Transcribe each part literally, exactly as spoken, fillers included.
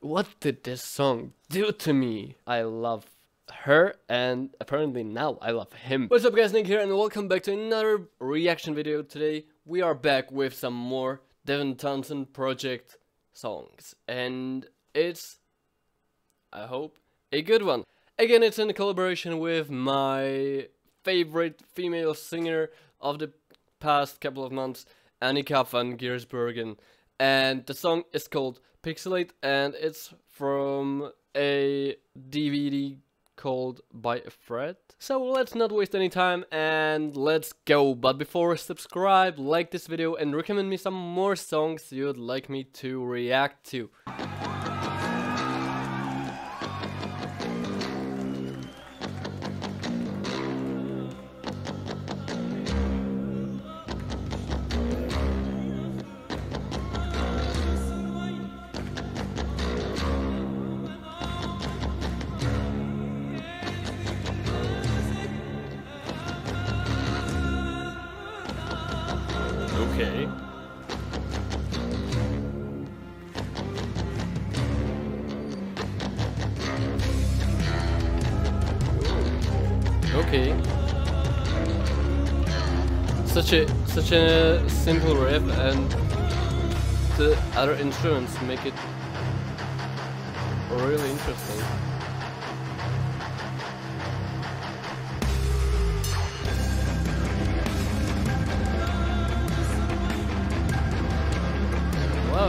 what did this song do to me? I love her, and apparently now I love him. What's up guys, Nick here, and welcome back to another reaction video. Today we are back with some more Devin Townsend Project songs, and it's, I hope, a good one. Again, it's in collaboration with my favorite female singer of the past couple of months, Annika van Giersbergen, and the song is called Pixelate, and it's from a D V D called By a Thread. So let's not waste any time and let's go. But before, subscribe, like this video, and recommend me some more songs you'd like me to react to. Okay. Okay. Such a such a simple riff, and the other instruments make it really interesting. Whoa.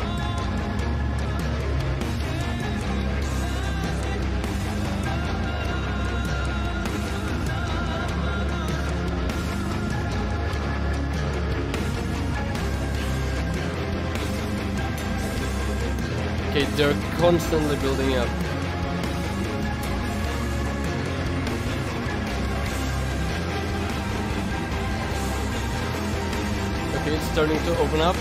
Okay, they're constantly building up. Okay, it's starting to open up.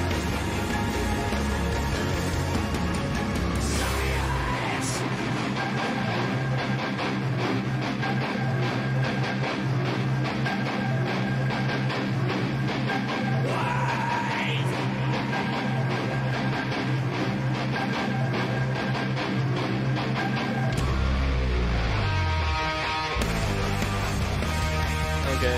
Okay.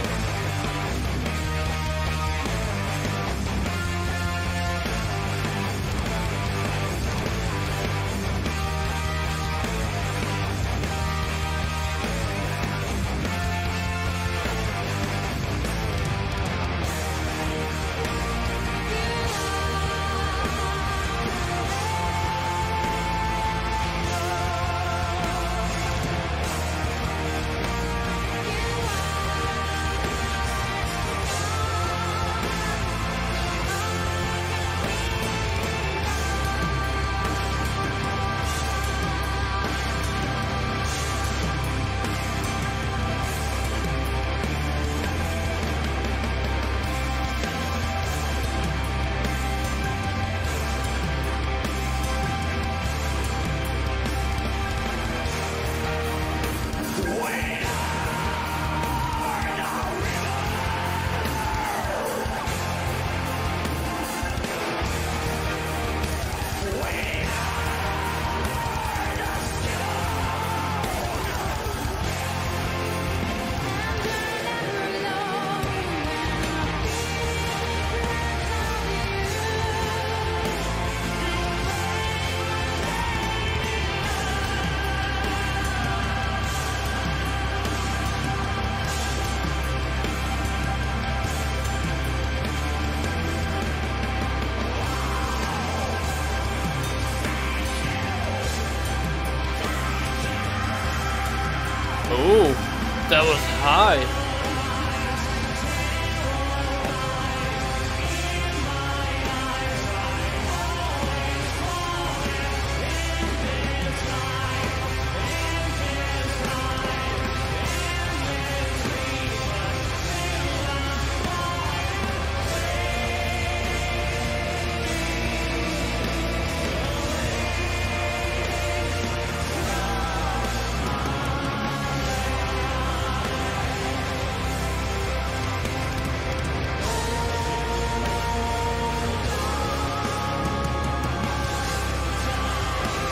Oh, that was high.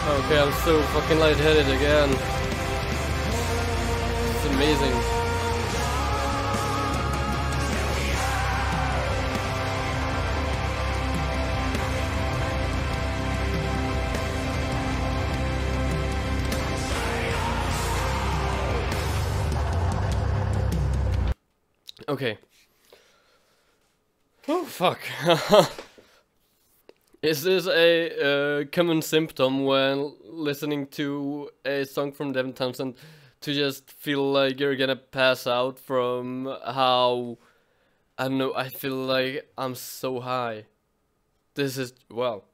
Okay, I'm so fucking lightheaded again. It's amazing. Okay. Oh, fuck. Is this a uh, common symptom when listening to a song from Devin Townsend to just feel like you're gonna pass out from how, I don't know, I feel like I'm so high. This is, well.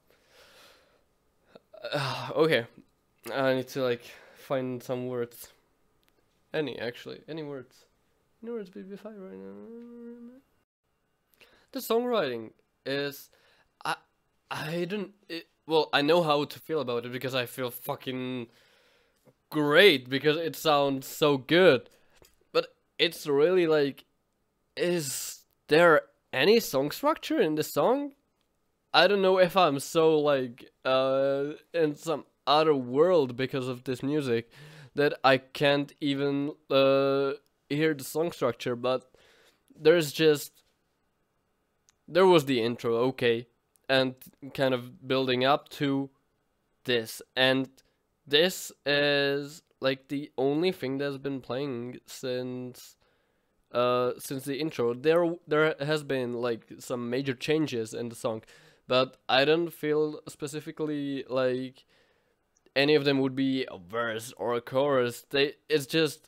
Uh, okay. I need to like find some words. Any, actually, any words. Any words B B five right now? The songwriting is, I, I don't, it, well, I know how to feel about it because I feel fucking great because it sounds so good. But it's really like, is there any song structure in the song? I don't know if I'm so like, uh, in some other world because of this music that I can't even, uh, hear the song structure, but there's just, there was the intro, okay, and kind of building up to this, and this is like the only thing that's been playing since uh since the intro. There there has been like some major changes in the song, but I don't feel specifically like any of them would be a verse or a chorus. They it's just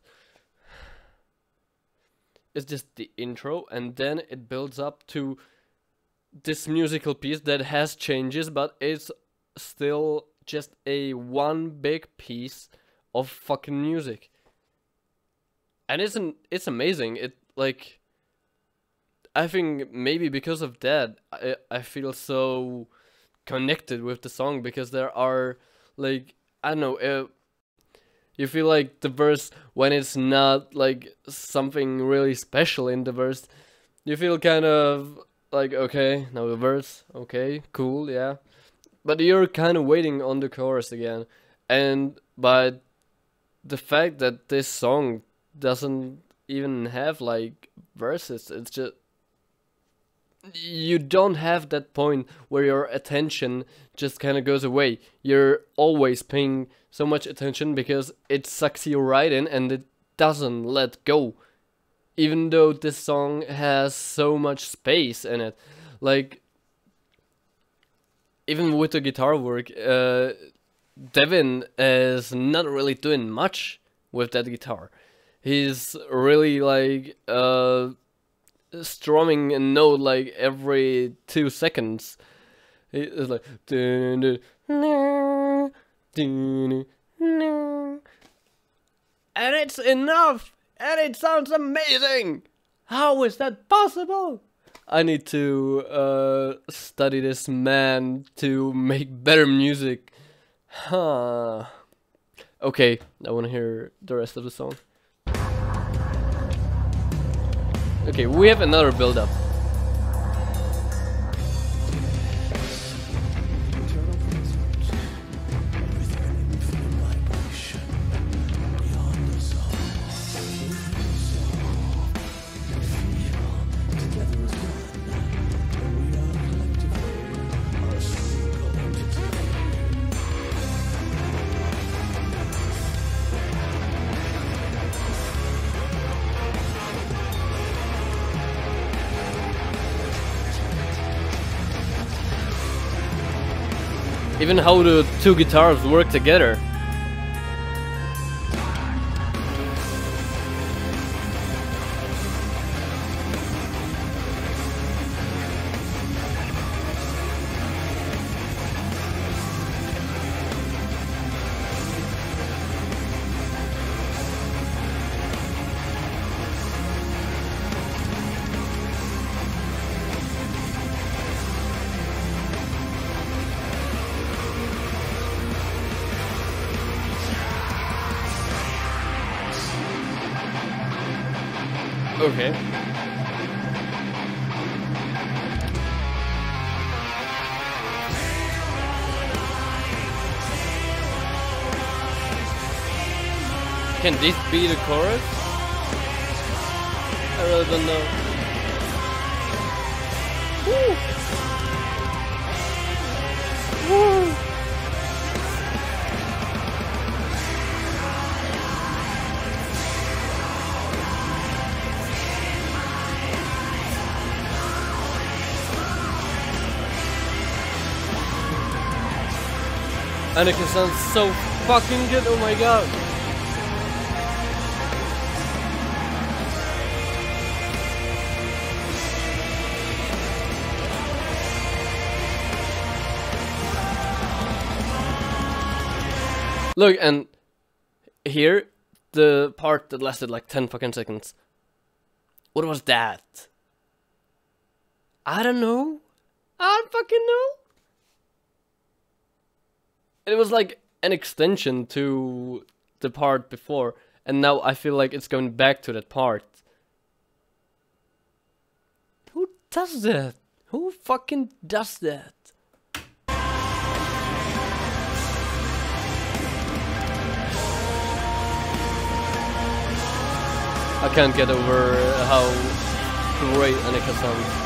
it's just the intro, and then it builds up to this musical piece that has changes, but it's still just a one big piece of fucking music. And it's an, it's amazing. It like, I think maybe because of that I I feel so connected with the song, because there are like, I don't know, uh, you feel like the verse, when it's not like something really special in the verse, you feel kind of like, okay, now the verse, okay, cool, yeah. But you're kind of waiting on the chorus again. And by the fact that this song doesn't even have like verses, it's just, you don't have that point where your attention just kind of goes away. You're always paying so much attention because it sucks you right in and it doesn't let go. Even though this song has so much space in it. Like, even with the guitar work, uh, Devin is not really doing much with that guitar. He's really like uh, strumming a note like every two seconds. It's like, and it's enough, and it sounds amazing. How is that possible? I need to uh, study this man to make better music. Huh. Okay, I want to hear the rest of the song. Okay, we have another build-up. Even how the two guitars work together. Okay. Can this be the chorus? I really don't know. Woo! Woo! Annika sounds so fucking good, oh my god. Look, and here, the part that lasted like ten fucking seconds. What was that? I don't know. I don't fucking know. It was like an extension to the part before, and now I feel like it's going back to that part. Who does that? Who fucking does that? I can't get over how great Annika sounds.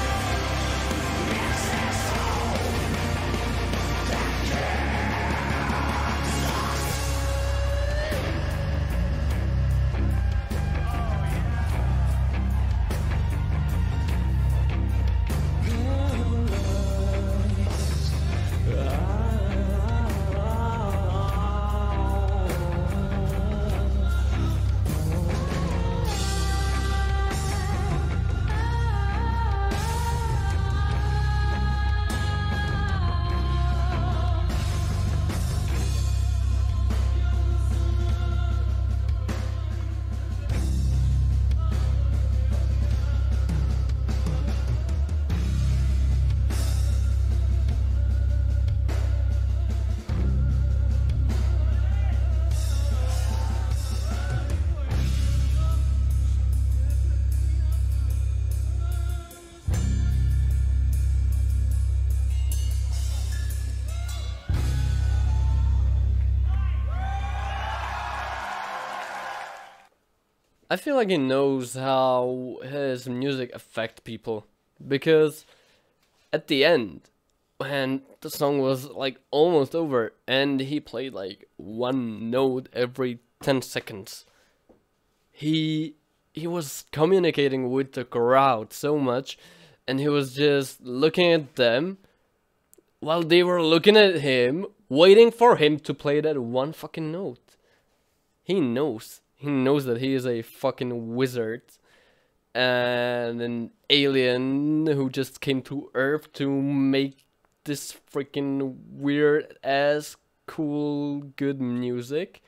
I feel like he knows how his music affect people, because at the end, when the song was like almost over and he played like one note every ten seconds, he he was communicating with the crowd so much, and he was just looking at them while they were looking at him, waiting for him to play that one fucking note. He knows. He knows that he is a fucking wizard and an alien who just came to Earth to make this freaking weird ass cool good music.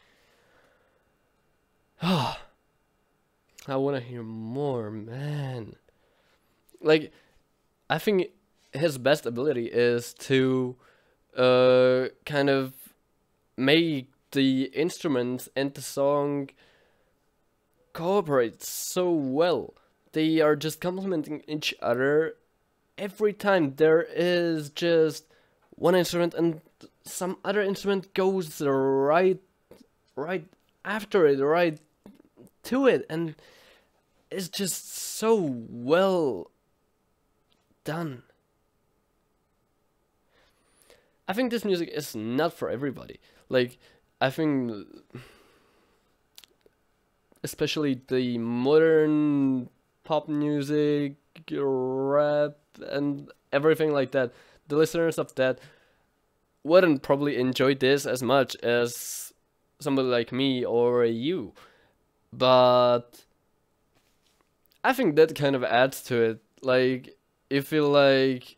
Ah, I want to hear more, man. Like, I think his best ability is to uh kind of make the instruments and the song cooperate so well. They are just complementing each other every time. There is just one instrument and some other instrument goes right right after it, right to it, and it's just so well done. I think this music is not for everybody. Like, I think especially the modern pop music, rap, and everything like that, the listeners of that wouldn't probably enjoy this as much as somebody like me or you. But I think that kind of adds to it. Like, you feel like,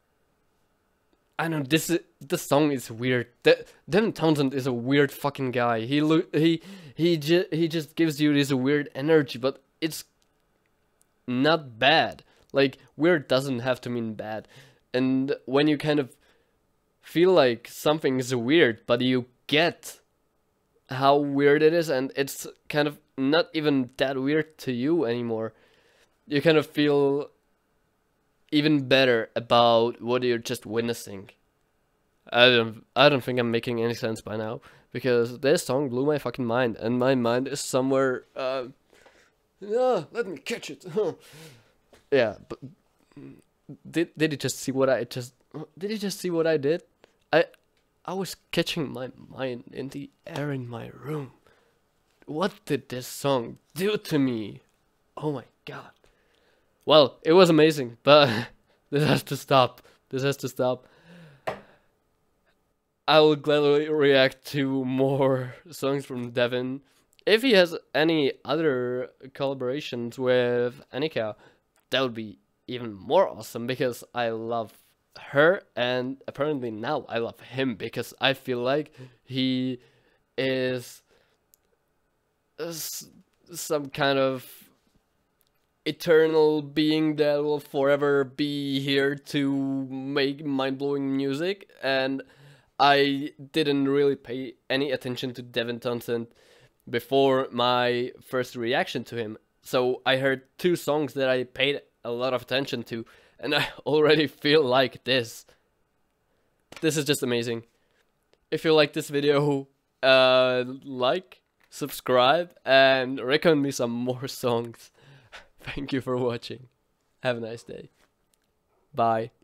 I know this is, this song is weird. That Devin Townsend is a weird fucking guy. He look he he just he just gives you this weird energy, but it's not bad. Like, weird doesn't have to mean bad. And when you kind of feel like something is weird, but you get how weird it is, and it's kind of not even that weird to you anymore, you kind of feel even better about what you're just witnessing. I don't I don't think I'm making any sense by now, because this song blew my fucking mind, and my mind is somewhere. Uh, yeah, let me catch it. Yeah, but did did you just see what I just did you just see what I did? I I was catching my mind in the air in my room. What did this song do to me? Oh my god. Well, it was amazing, but this has to stop. This has to stop. I will gladly react to more songs from Devin. If he has any other collaborations with Anika, that would be even more awesome, because I love her, and apparently now I love him, because I feel like he is some kind of eternal being that will forever be here to make mind-blowing music. And I didn't really pay any attention to Devin Townsend before my first reaction to him. So I heard two songs that I paid a lot of attention to, and I already feel like this. This is just amazing. If you like this video, uh, like, subscribe, and recommend me some more songs. Thank you for watching. Have a nice day. Bye.